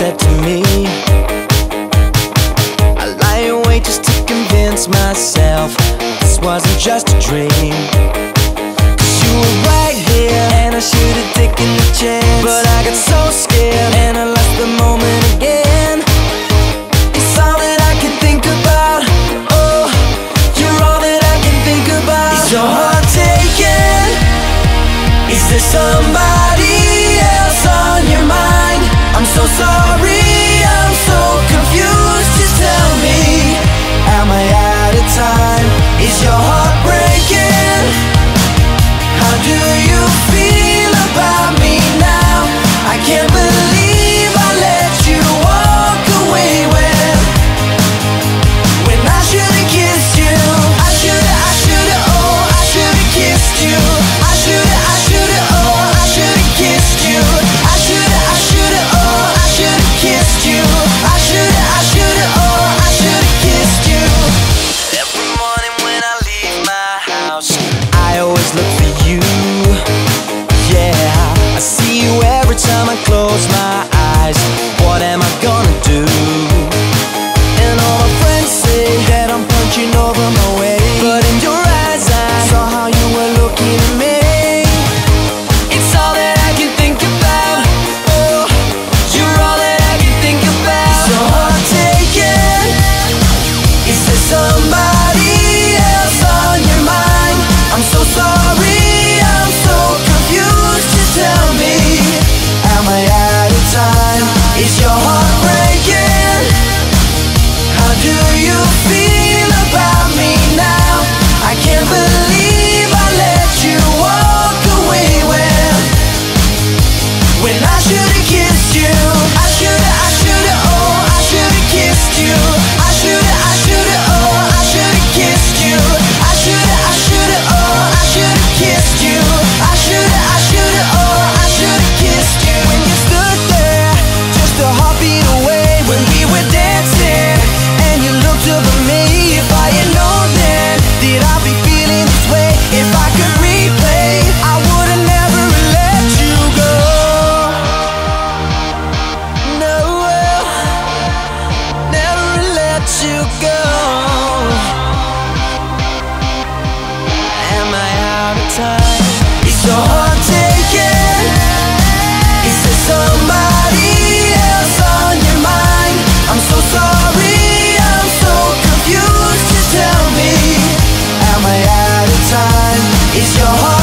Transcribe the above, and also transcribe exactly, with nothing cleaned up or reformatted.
said to me. I lie awake just to convince myself this wasn't just a dream. Cause you were right here and I should have taken the chance, but I got so scared and I left the moment again. It's all that I can think about. Oh, you're all that I can think about. Is your heart taken? Is there somebody else on your mind? I'm so sorry, I'm so confused. Just tell me, am I out of time? Is your heart breaking? How do you feel about me now? I can't believe I let you walk away when When I should've kissed you. I should've, I should've, oh, I should've kissed you. I should've, I should've, oh, I should've kissed you. I should've, I should've, oh, I should've kissed you. I should've, I should've, oh, I should've kissed you. Every morning when I leave my house, I always look for you. Yeah, I see you every time I close my eyes. What am I gonna do? And all my friends say that I'm punching over my weight, but in your eyes I saw how you were looking at me. It's all that I can think about. Oh, you're all that I can think about. Is your heart taken? Is there somebody else on your mind? I'm so sorry, I'm so confused. Just tell me, am I out of time? Is your heart breaking? How do you feel about me now? I can't believe I let you walk away when When I should've kissed you. I should've, I should've, oh, I should've kissed you. I should've, I should've, oh, I should've kissed you. I should've, I should've, oh, I should've kissed you. I should've, I should've, oh, I should've kissed you. When you stood there, just a heartbeat away, when we were dancing, and you looked up at me. If I had known then that I'd be feeling this way, if I could replay, I would've never let you go. No, never let you go. Am I out of time? Is your heart taken? Is there somebody else on your mind? I'm so sorry, I'm so confused. Just tell me, am I out of time? Is your heart